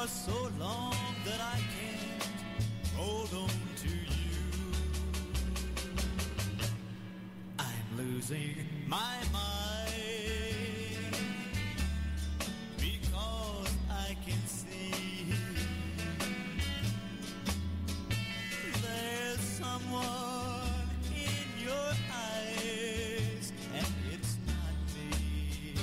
so long that I can't hold on to you. I'm losing my mind because I can see there's someone in your eyes, and it's not me.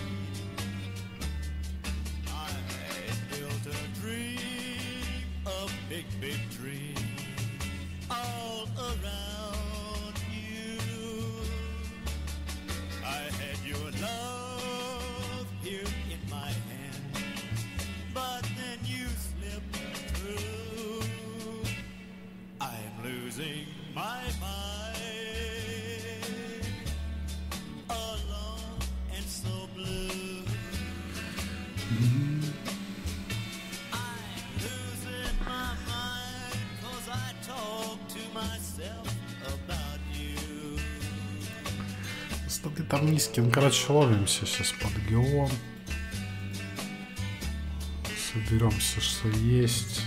I had built a dream, a big, big dream, all around you. I had your love here in my hand, but then you slipped through. I'm losing my mind, alone and so blue. I'm losing my mind 'cause I talk to myself about you. Статы там низкие. Ну, короче, ловимся сейчас под ГО. Соберемся, что есть.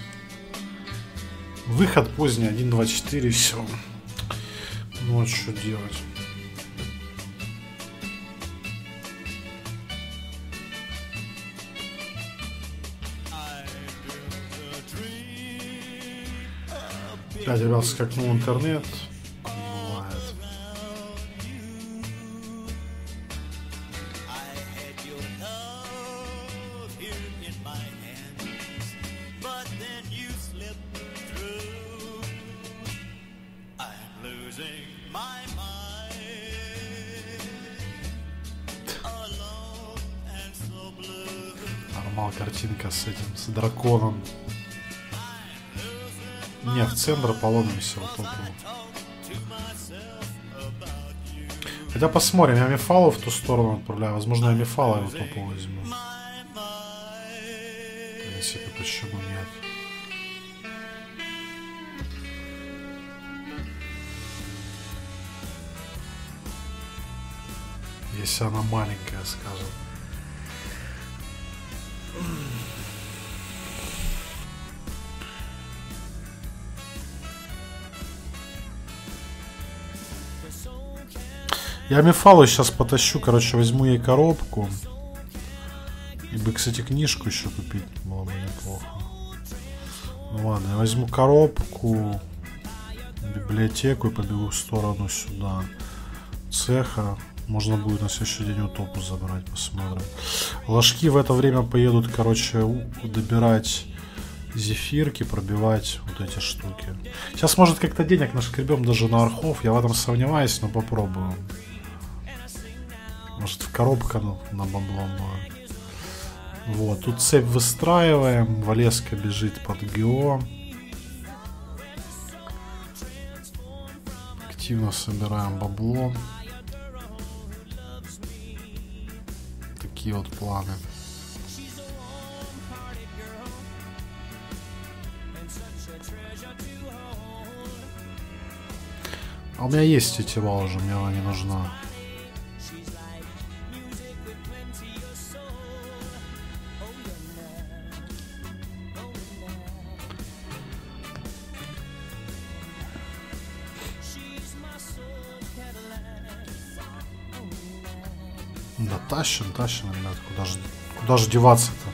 Выход поздний, 1.24, все. Ну, а что делать? Опять, ребят, скакнул интернет. Бывает. Нормал картинка с этим, с драконом. Не, в центр поломимся вот тут. Хотя посмотрим, я Мефалу в ту сторону отправляю. Возможно, я Мефала его топу возьму. В принципе, почему нет? Если она маленькая, скажем. Я Мефалу сейчас потащу, короче, возьму ей коробку. И бы, кстати, книжку еще купить было бы неплохо. Ну ладно, я возьму коробку, библиотеку и побегу в сторону сюда. Цеха. Можно будет на следующий день утопу забрать, посмотрим. Ложки в это время поедут, короче, добирать зефирки, пробивать вот эти штуки. Сейчас, может, как-то денег нашкребем даже на архов. Я в этом сомневаюсь, но попробуем. Может, в коробка на бабло будет. Вот, тут цепь выстраиваем. Валеска бежит под ГО. Активно собираем бабло. Такие вот планы. А у меня есть тетива уже, мне она не нужна. Да тащим, ребят, куда же деваться-то?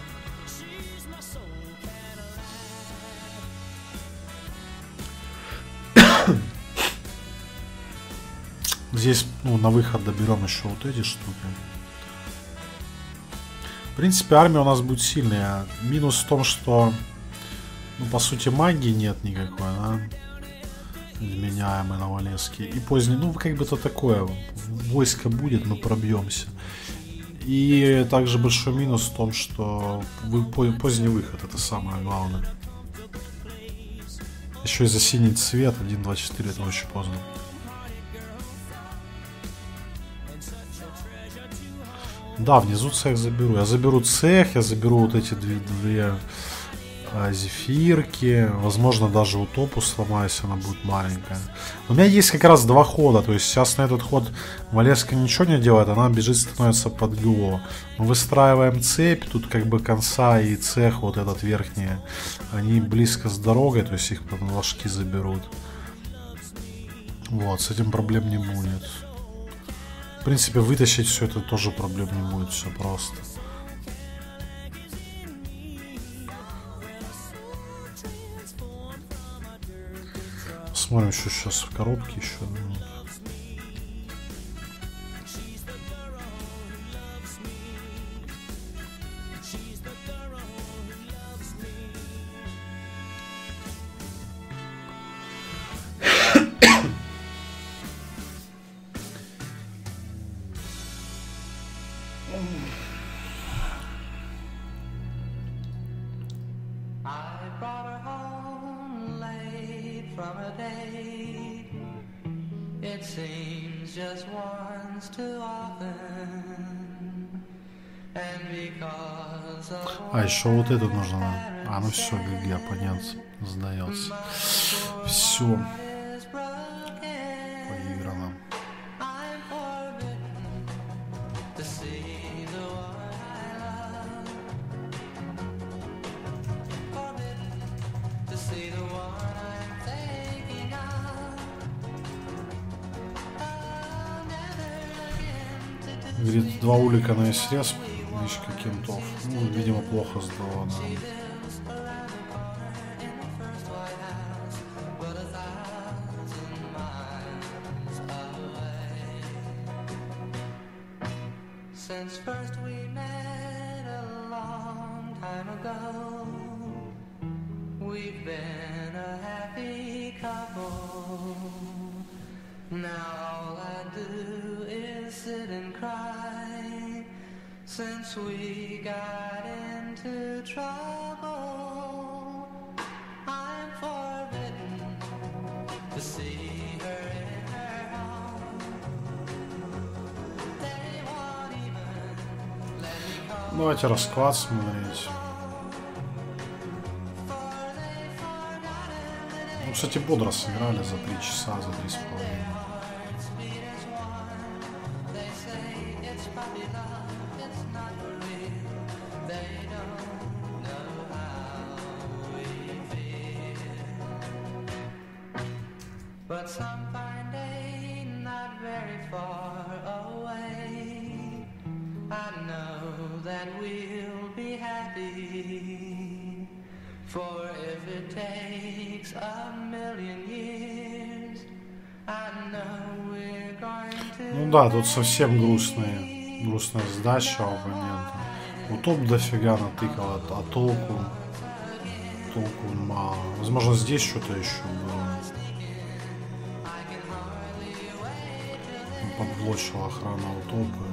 Здесь, ну, на выход доберем еще вот эти штуки. В принципе, армия у нас будет сильная. Минус в том, что, ну, по сути, магии нет никакой, да? Вменяемой на Валеске. И поздний, ну, как бы то такое. Войско будет, мы пробьемся. И также большой минус в том, что поздний выход, это самое главное. Еще и за синий цвет 1.24, это очень поздно. Да, внизу цех заберу. Я заберу цех, я заберу вот эти две Зефирки. Возможно, даже утопу сломаю, если она будет маленькая. У меня есть как раз 2 хода. То есть сейчас на этот ход Валеска ничего не делает. Она бежит, становится под ГО. Мы выстраиваем цепь. Тут как бы конца и цех вот этот верхний. Они близко с дорогой. То есть их потом ложки заберут. Вот, с этим проблем не будет. В принципе, вытащить все это тоже проблем не будет. Все просто. Смотрим, что сейчас в коробке еще. А еще вот это нужно. А, ну все, ГГ, оппонент сдается. Все. Поиграно. Говорит, 2 улика на срез. Мишка кентов. Ну, видимо, плохо сдала. Since first we met a long time ago, we've been a happy couple. Now all I do is sit and cry. Since we got into trouble, I'm forbidden to see her in her home. They won't even let me call. Давайте расклад смотреть. Ну, кстати, бодро сыграли за 3 часа, за 3,5. But some fine day, not very far away, I know that we'll be happy. For if it takes 1,000,000 years, I know we're going to. Ну да, тут совсем грустная сдача у оппонента. Утоп дофига натыкал, а толку мало. Возможно, здесь что-то еще было. Подблочила охрана утопа.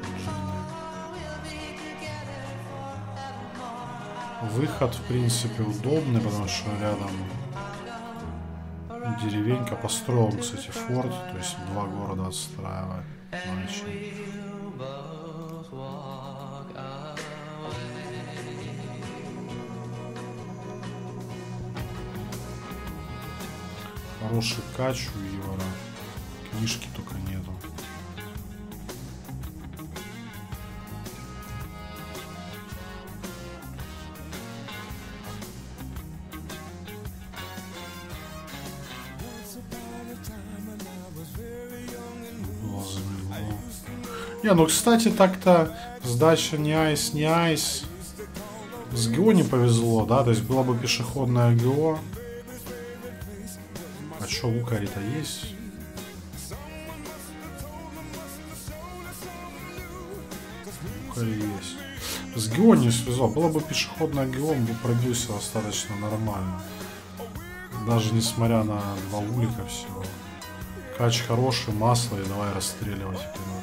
Выход, в принципе, удобный, потому что рядом деревенька. Построил, кстати, форт, то есть 2 города отстраивает. Хороший кач у Ивара. Книжки только нету. Не, ну кстати, так-то сдача не айс, не айс. С ГО не повезло, да? То есть была бы пешеходная ГО. А что, лукари-то есть? Лукари есть. С ГО не свезло. Была бы пешеходная ГО, он бы пробился достаточно нормально. Даже несмотря на 2 улика всего. Кач хороший, масло, и давай расстреливать вперед.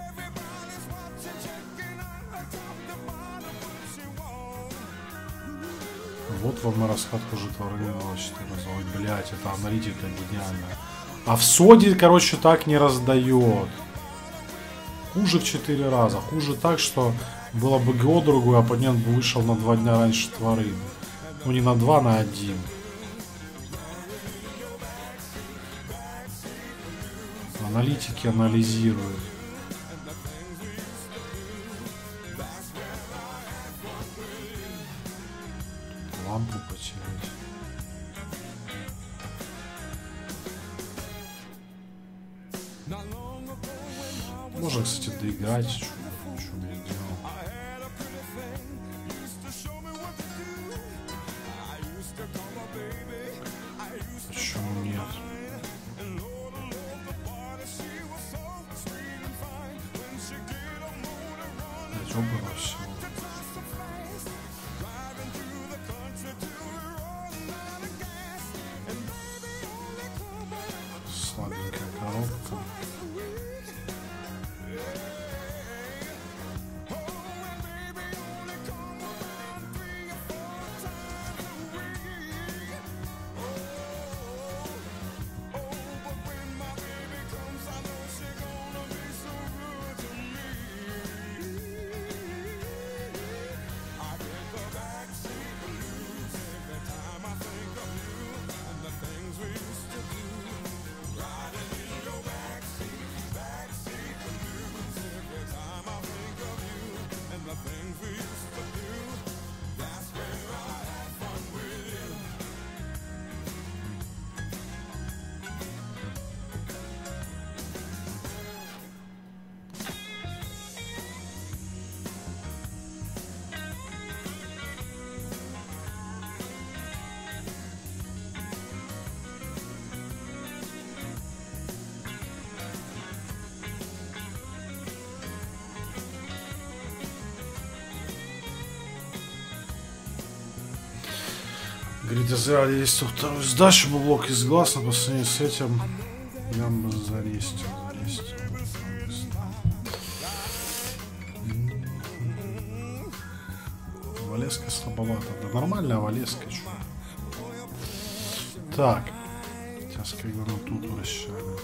Вот вам на раскатку Житомира 4 разовой. Блять, это аналитика гениальная. А в соде, короче, так не раздает. Хуже в 4 раза. Хуже так, что было бы ГО другой, оппонент бы вышел на 2 дня раньше творы. Ну не на 2, на 1. Аналитики анализируют. Лампу потерять. Можно, кстати, доиграть. Что я делал? Почему нет? Ёбаного всего. Слабенькая коробка. Говорит, зря арестил вторую сдачу, был блок из глаз, но по сравнению с этим я бы зарестил. Валеска слабовато. Да нормальная Валеска, чё. Так. Сейчас как бы мы тут вращали.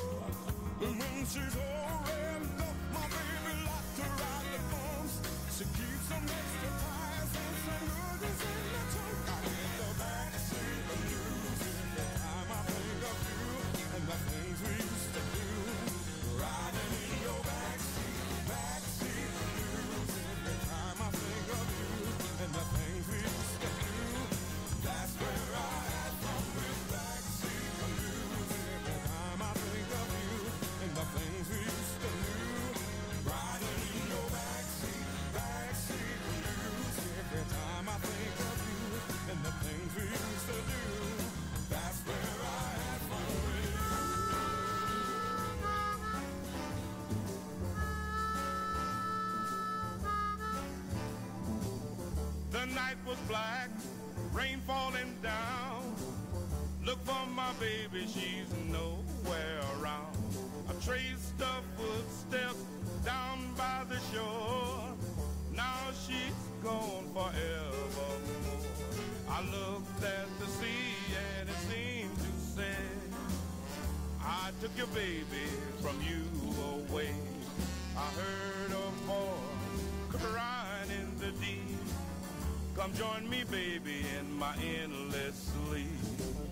The night was black, rain falling down. Look for my baby, she's nowhere around. I traced her footsteps down by the shore. Now she's gone forevermore. I looked at the sea and it seemed to say, I took your baby from you away. I heard a voice crying in the deep. Come join me, baby, in my endless sleep.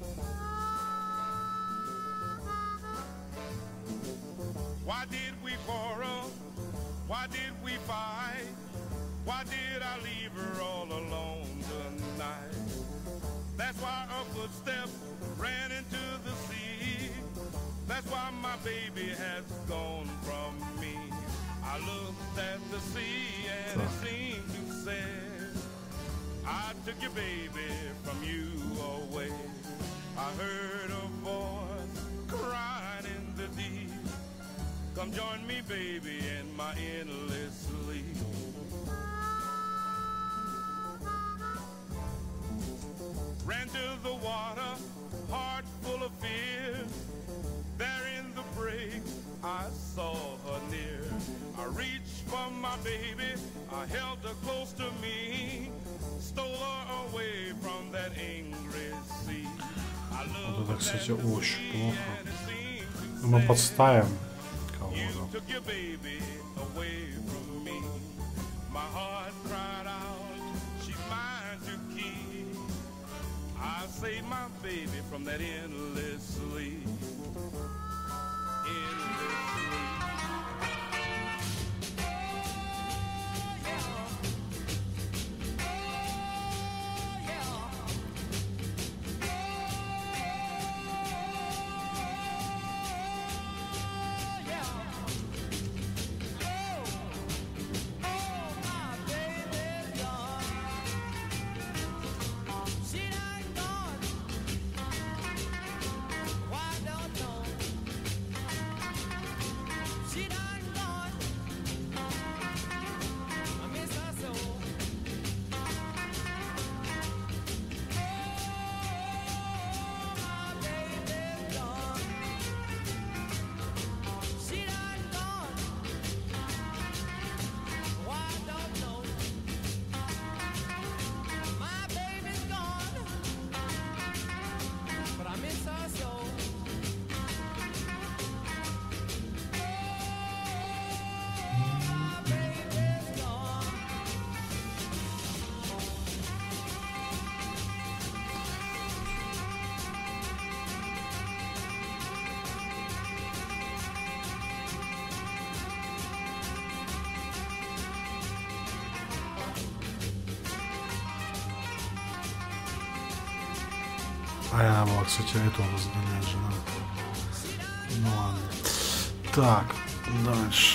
Why did we quarrel? Why did we fight? Why did I leave her all alone tonight? That's why her footsteps ran into the sea. That's why my baby has gone from me. I looked at the sea and it seemed to say, I took your baby from you away. I heard a voice crying in the deep. Come join me, baby, in my endless sleep. Ran to the water, heart full of fear. There in the break, I saw her near. I reached for my baby, I held her close to me. Stole her away from that angry sea. Вот это, кстати, очень плохо. Но мы подставим кого-то. I saved my baby from that endless sleep. Endless sleep. А я была, кстати, этого разгонять жена. Ну ладно. Так, дальше.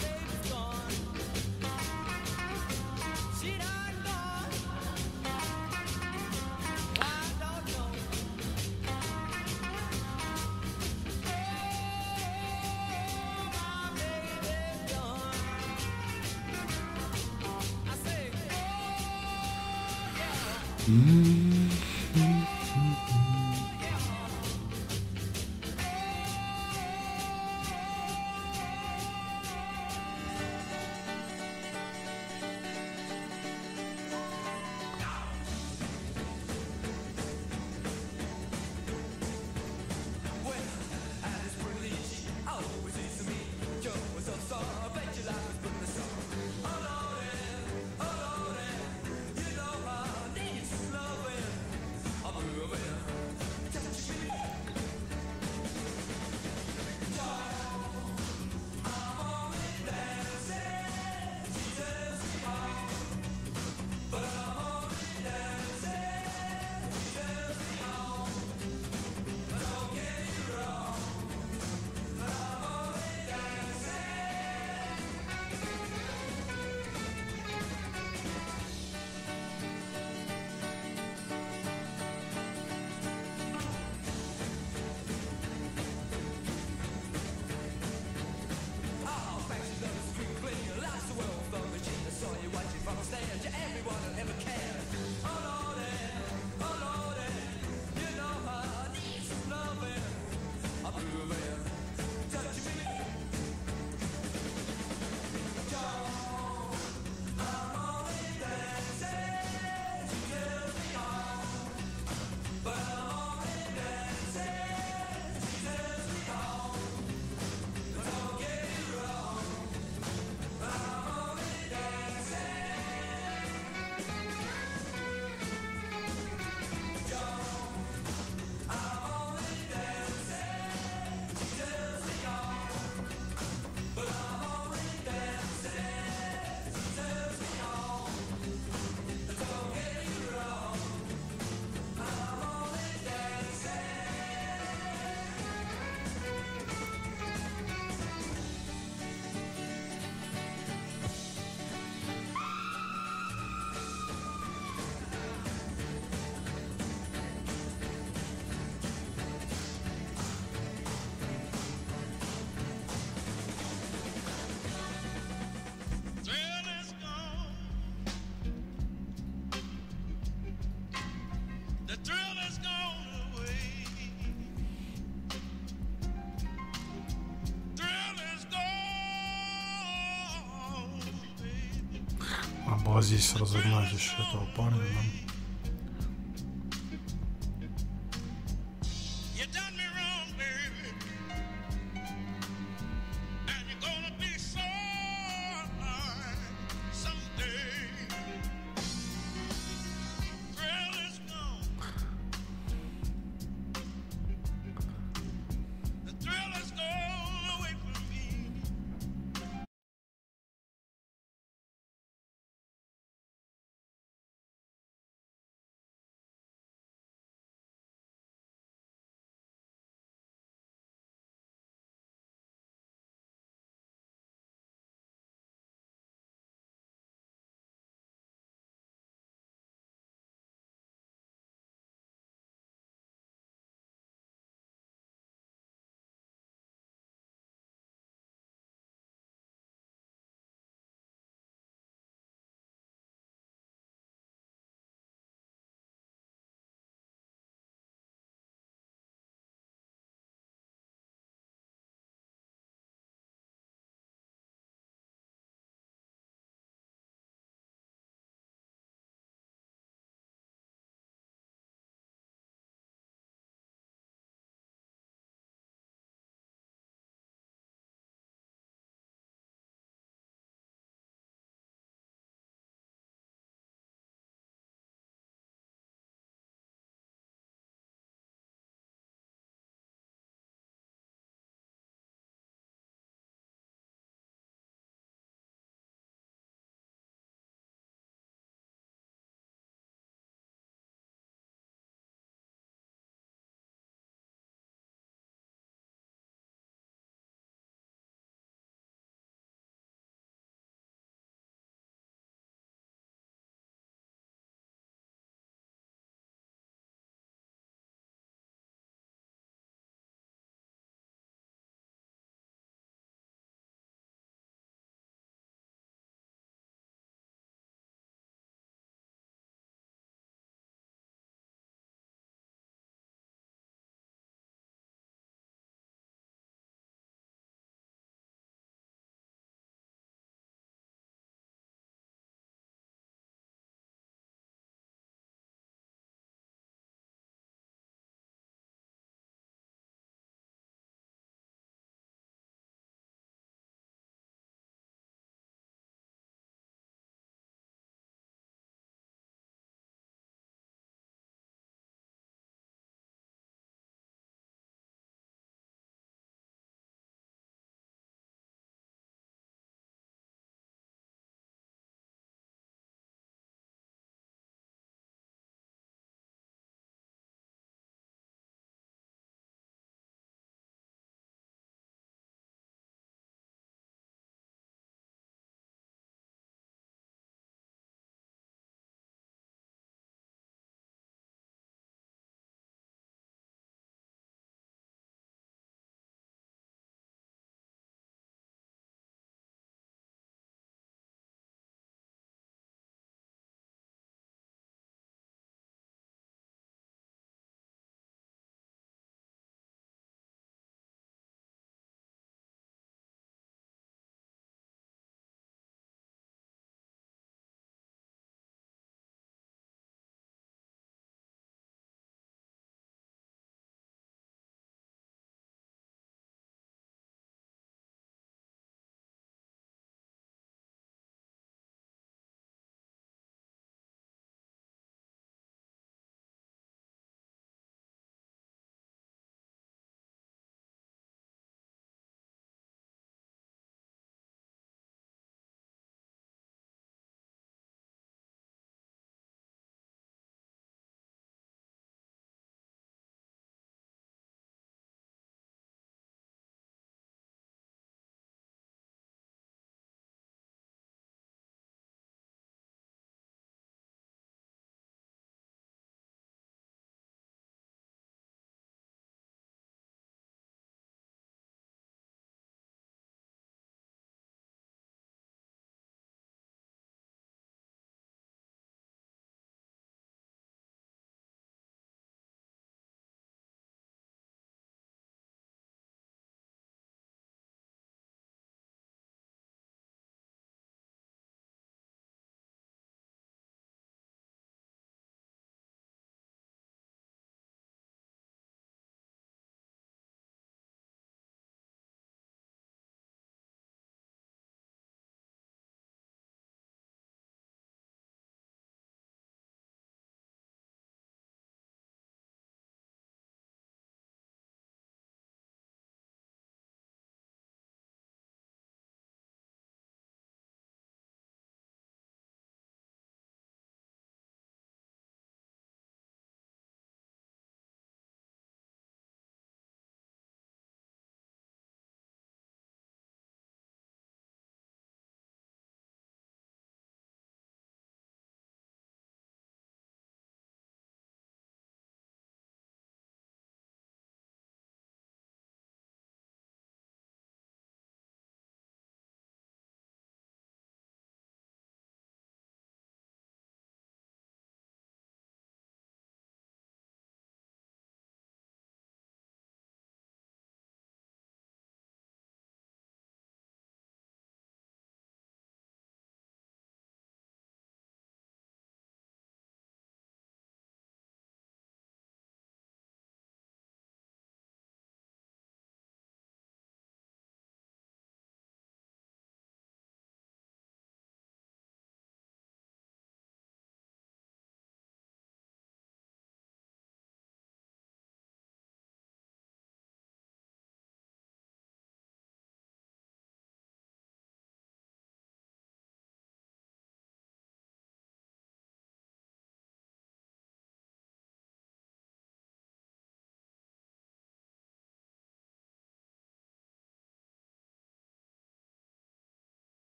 Было здесь разогнать еще этого парня, да?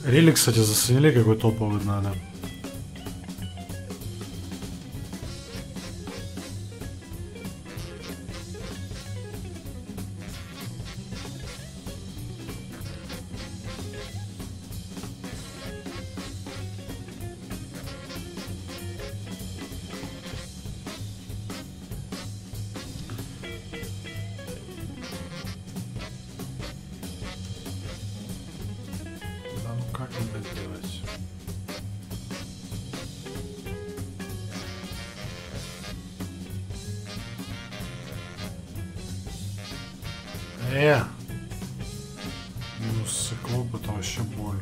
Релик, кстати, заценили, какой топовый надо. Да ну как это сделать? Минус циклоп, это вообще боль.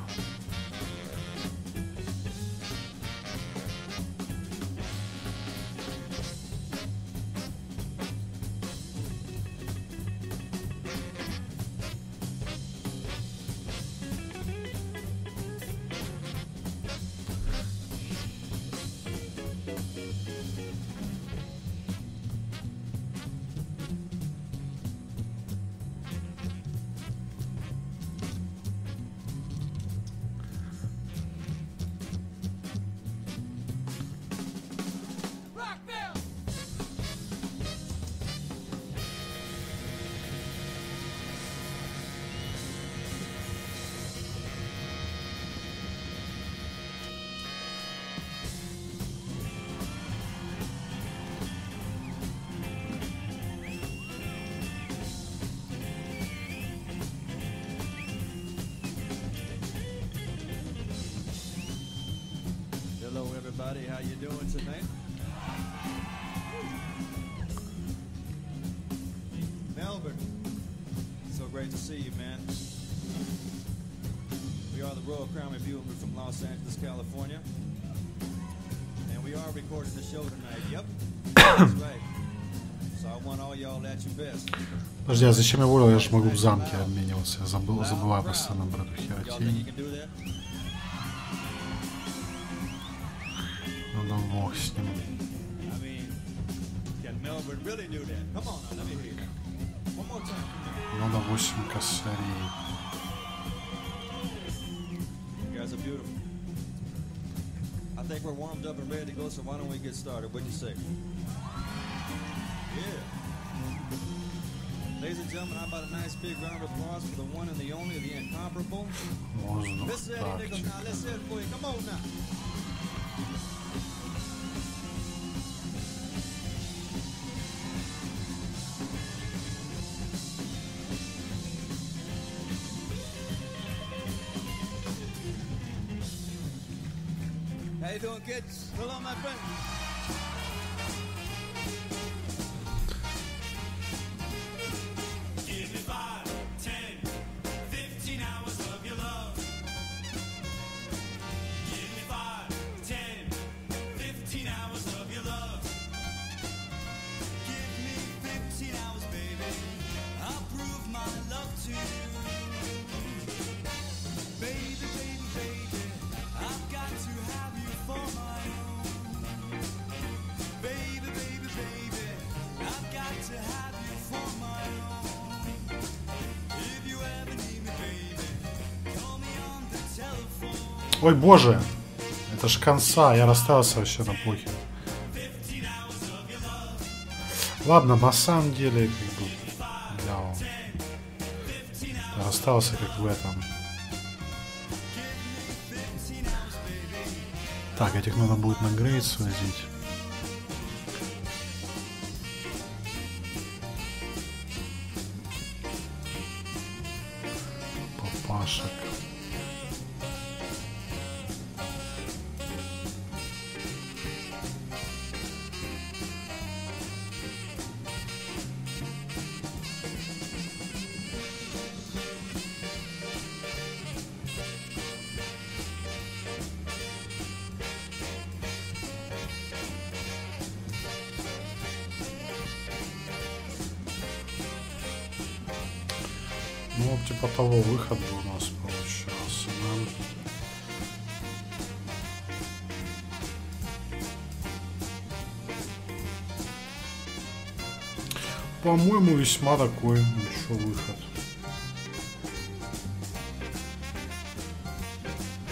Hello, everybody. How you doing tonight? Melbourne. So great to see you, man. We are the Royal Crown Review, and we're from Los Angeles, California. And we are recording the show tonight. Yep. That's right. So I want all y'all at your best. Подожди, а зачем я волил? Я же могу в замке обмениваться. Я забываю постоянно про эту Y'all think you херотень. can do that? Ну да бог с ним. I mean, can Melbourne really do that? Come on now, let me hear it. One more time. Надо 8 косарей. You guys are beautiful. I think we're warmed up and ready to go, so why don't we get started? What do you say? Yeah. Ladies and gentlemen, how about a nice big round of applause for the one and the only, the incomparable? Воздух, Let's say it, niggas, now. Let's say it for you. Come on now. How you doing, kids? Hello, my friend. Give me 5, 10, 15 hours of your love. Give me 5, 10, 15 hours of your love. Give me 15 hours, baby. I'll prove my love to you. Baby, baby, baby, I've got to have you for my own. Baby, baby, baby, I've got to have you for my own. If you ever need me, baby, call me on the telephone. Ой, боже! Это ж конца, я расстался вообще на похер. Ладно, на самом деле, как бы, я расстался как в этом. Так, этих надо будет на грейд свозить. Папашек. Ну, типа того выхода у нас получился, да? По-моему, весьма такой еще выход.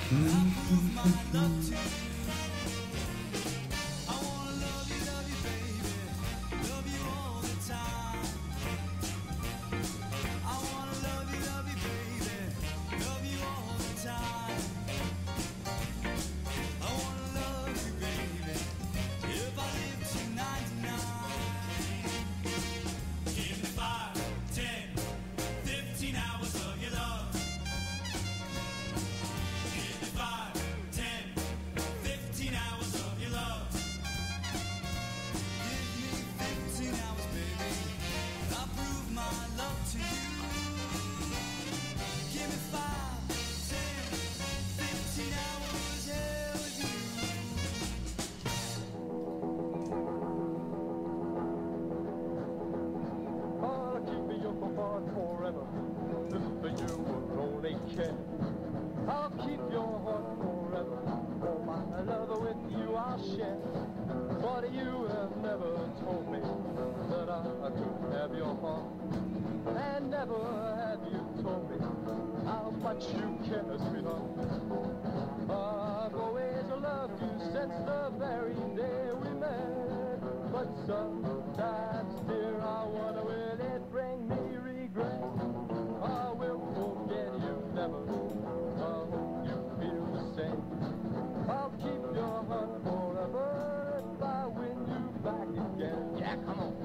I'll keep you for forever. This is for you only care. I'll keep your heart forever. Oh, my love with you I'll share. But you have never told me that I could have your heart. And never have you told me how much you care, sweetheart. I've always loved you since the very day we met. But sometimes, dear, I wonder will it bring me regret? I will forget you never. I hope you feel the same. I'll keep your heart forever if I win you back again. Yeah, come on.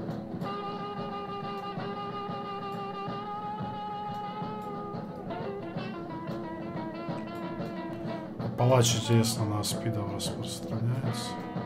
Палач, интересно, на спидов распространяется.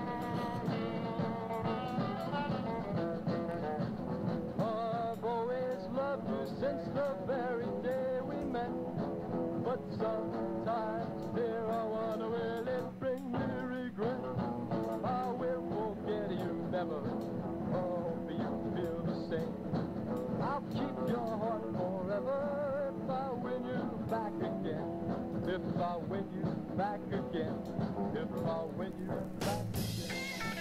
I've always loved you since the very day we met. But sometimes, dear, I wonder will it bring me regret? I will forget you never. I hope you feel the same. I'll keep your heart forever if I win you back again. If I win you back again. If I win you back again.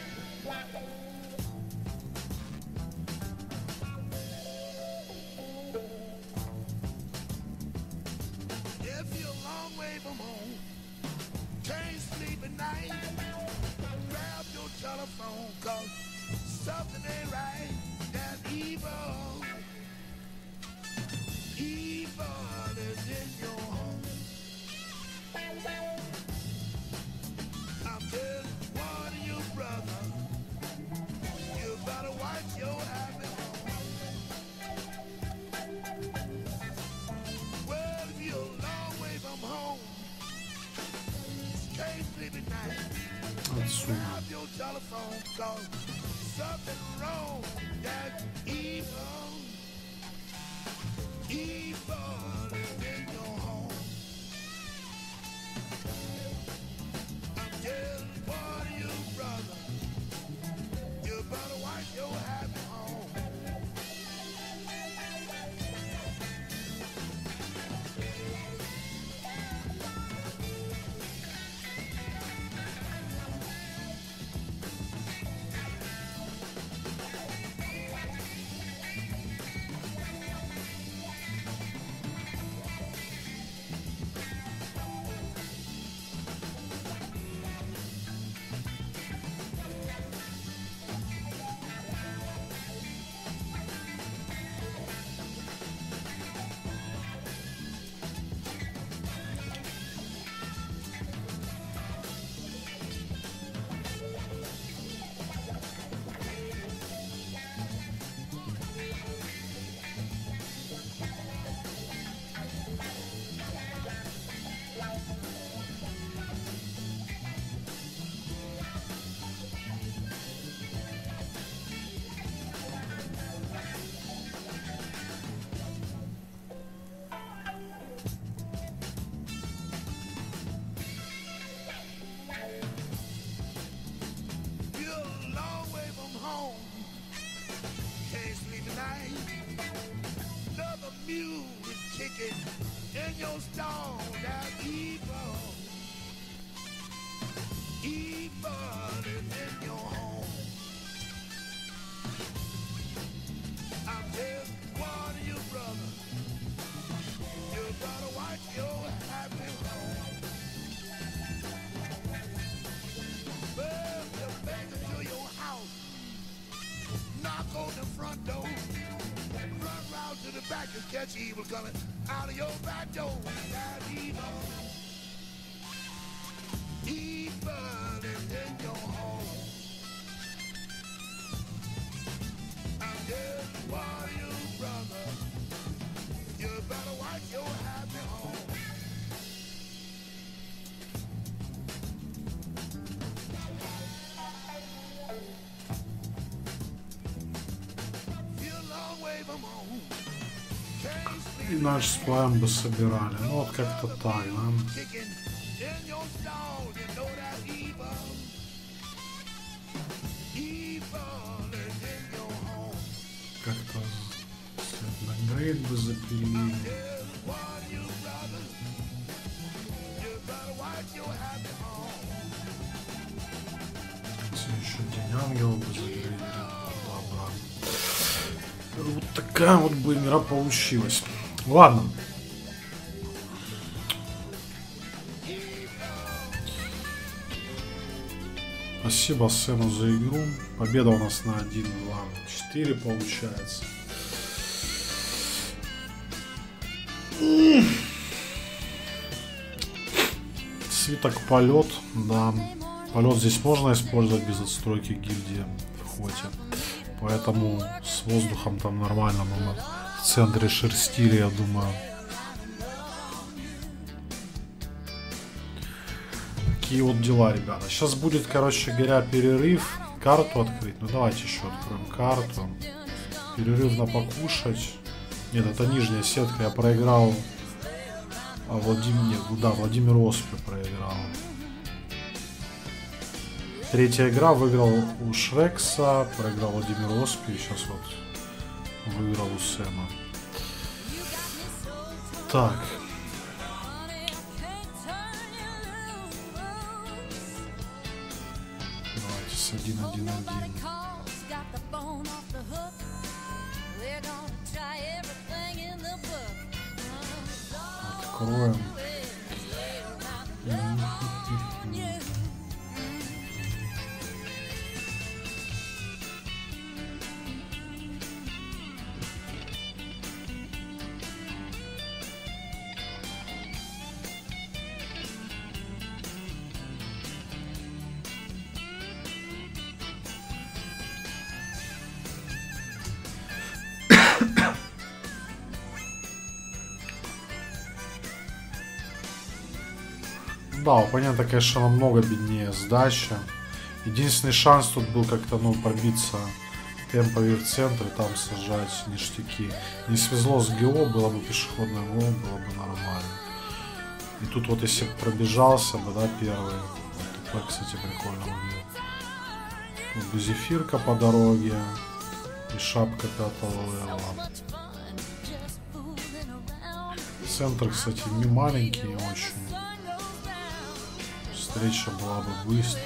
If you're a long way from home, can't sleep at night, grab your telephone, cause something ain't right. That evil, evil is in your home. I'm just warning you, brother, you better watch your habit. Well, if you're a long way from home, can't sleep at night, Отсюда. grab your telephone, cause something wrong. That's evil, evil is in your home. I'm just warning you, brother, you better watch your habit home. kicking in your stall. That evil, evil is in your home. I'm just warning you, brother. You gotta watch your happy home. back and catch evil coming out of your back door. That evil, evil is in your home. I'm just for you, brother. You better watch your happy home. You're a long way from home. Can't sleep. И наш сплаем бы собирали. Ну вот как-то так, да? Kicking in your stall, you know that evil. Evil is in your home. Как-то на грейд бы запилили. Just for you, brother. You better watch your happy home. Еще День Ангелов бы загрейдили. Вот такая вот бы игра получилась. Ладно. Спасибо Сэну за игру. Победа у нас на 1, 2, 4 получается. Свиток полет. Да. Полет здесь можно использовать без отстройки гильдии в хоте. Поэтому с воздухом там нормально. Мы в центре шерстили, я думаю. Такие вот дела, ребята. Сейчас будет, короче говоря, перерыв. Карту открыть. Ну давайте еще откроем карту. Перерыв на покушать. Нет, это нижняя сетка. Я проиграл. А Владимир Оспи проиграл. Третья игра, выиграл у Шрекса, проиграл Владимир Оспи, и сейчас вот выиграл у Сэма. Так. Давайте с 1-1-1. Откроем. Да, у оппонента, конечно, намного беднее сдача. Единственный шанс тут был как-то, пробиться темповый в центр и там сажать ништяки. Не свезло с ГО, было бы пешеходное ГО, было бы нормально. И тут вот если бы пробежался бы, да, первый. Вот такой, кстати, прикольно выглядит. Тут бы зефирка по дороге. И шапка 5-го левела. Центр, кстати, не маленький очень. Встреча была бы быстро.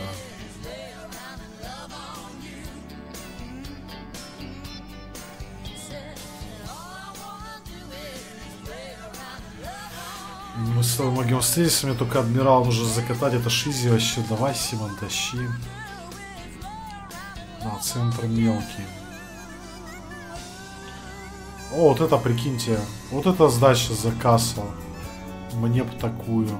Мы с тобой могем встретиться, мне только адмирал нужно закатать, это шизи вообще. Давай, Симон, тащи. Да, центр мелкий. О, вот это, прикиньте, вот это сдача за кассу. Мне бы такую.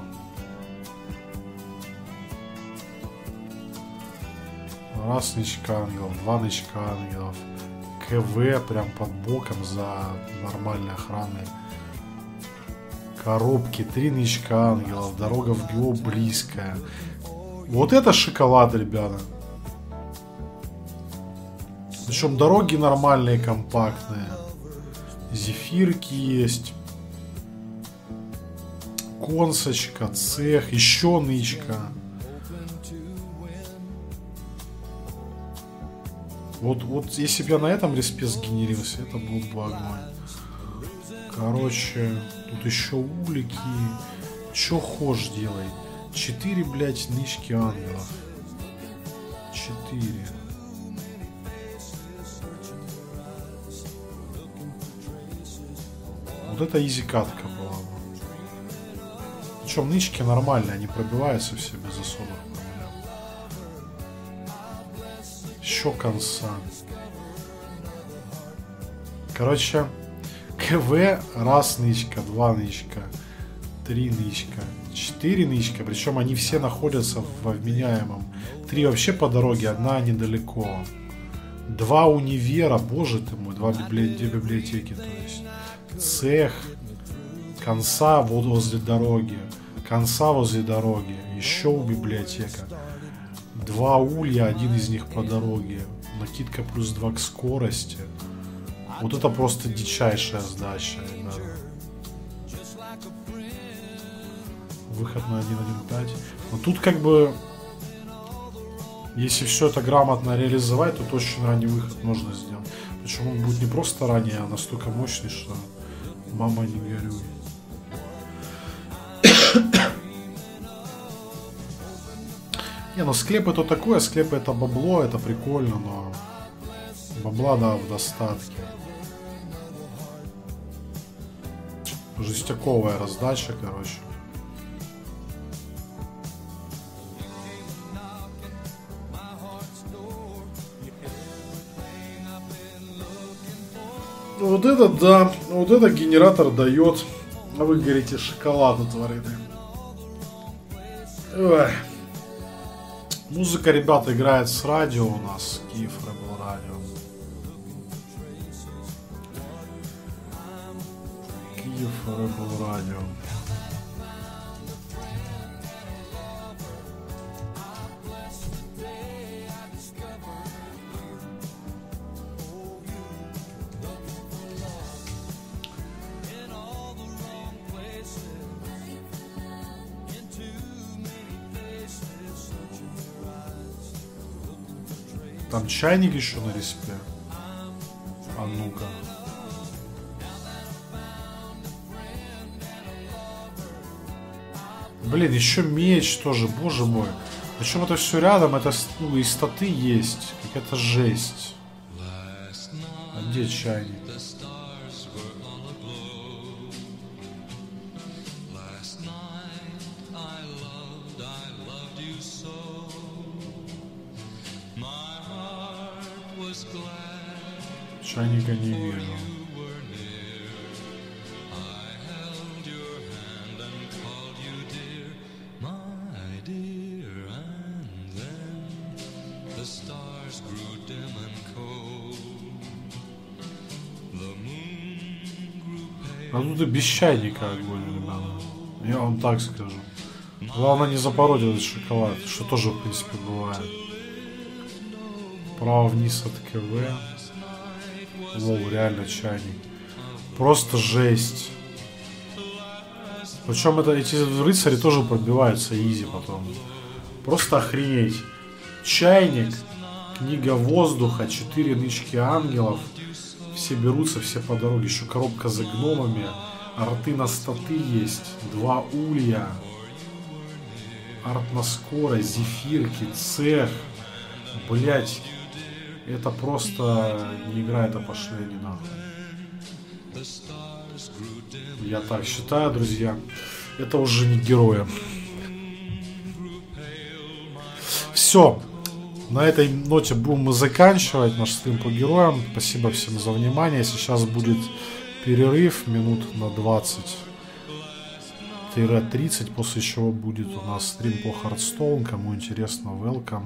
Раз нычка ангелов, 2 нычка ангелов. КВ прям под боком за нормальной охраной. Коробки, 3 нычка ангелов. Дорога в ГО близкая. Вот это шоколад, ребята. Причем дороги нормальные, компактные. Зефирки есть. Консочка, цех, еще нычка. Вот если бы я на этом респе сгенерился, это был бы огонь. Короче, тут еще улики. Че хошь делай. 4, блядь, нычки ангелов. 4. Вот это изи катка была. Причем нычки нормальные, они пробиваются все без особых проблем. Еще конца. Короче, КВ раз нычка, 2 нычка, 3 нычка, 4 нычка. Причем они все находятся в вменяемом. 3 вообще по дороге, 1 недалеко. 2 универа, боже ты мой, 2 библиотеки, то есть. Цех, конца возле дороги, конца возле дороги, еще библиотека. 2 улья, 1 из них по дороге. Накидка плюс 2 к скорости. Вот это просто дичайшая сдача, ребята. Выход на 1.1.5. Но тут как бы, если все это грамотно реализовать, то очень ранний выход можно сделать. Причем он будет не просто ранний, а настолько мощный, что мама не горюй. Не, ну склеп это такое, склеп это бабло, это прикольно, но бабла, да, в достатке. Жестяковая раздача, короче. Вот это да, вот это генератор дает. А вы говорите, шоколад утворены. Ой. Музыка, ребята, играет с радио у нас. Киев Rebel радио. Киев Rebel радио. Там чайник еще на респе. А ну-ка. Блин, еще меч тоже, боже мой. Причем это все рядом, это ну, и статы есть. Какая-то жесть. А где чайник? Чайника не вижу. А тут и без чайника огонь, ребята. Я вам так скажу. Главное не запороть этот шоколад, что тоже, в принципе, бывает. Право вниз от КВ. Лол, реально чайник. Просто жесть. Причем эти рыцари тоже пробиваются изи потом. Просто охренеть. Чайник, книга воздуха, 4 нычки ангелов. Все берутся, все по дороге. Еще коробка за гномами. Арты на статы есть. 2 улья. Арт на скорость, зефирки, цех. Блять. Это просто не игра, это пошли они нахуй. Я так считаю, друзья. Это уже не герои. Все. На этой ноте будем мы заканчивать наш стрим по героям. Спасибо всем за внимание. Сейчас будет перерыв минут на 20-30, после чего будет у нас стрим по Hearthstone. Кому интересно, welcome.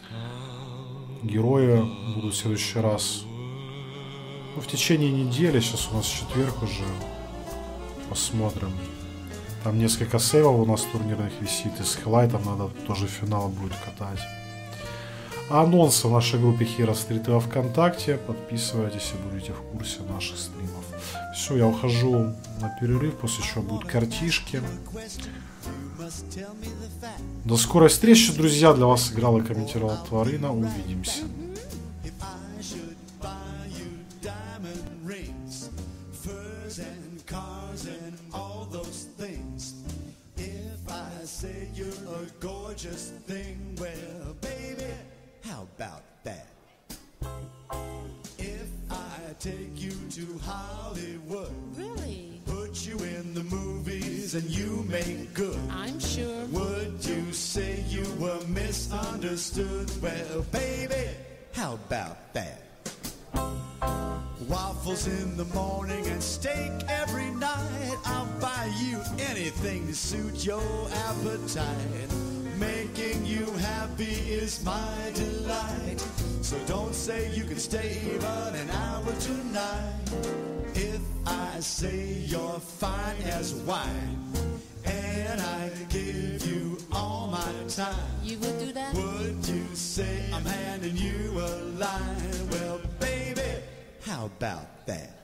Герои будут в следующий раз, ну, в течение недели. Сейчас у нас четверг уже. Посмотрим. Там несколько сейвов у нас турнирных висит. И с хайлайтом надо тоже финал будет катать. А анонсы в нашей группе Hero Street во ВКонтакте. Подписывайтесь и будете в курсе наших стримов. Все, я ухожу на перерыв, после чего будут картишки. До скорой встречи, друзья. Для вас играл и комментировал Тварина. Увидимся. Take you to Hollywood. Really? Put you in the movies and you make good. I'm sure. Would you say you were misunderstood? Well, baby, how about that? Waffles in the morning and steak every night. I'll buy you anything to suit your appetite. Making you happy is my delight. So don't say you can stay even an hour tonight. If I say you're fine as wine and I give you all my time, You would do that? would you say I'm handing you a line? Well, baby, how about that?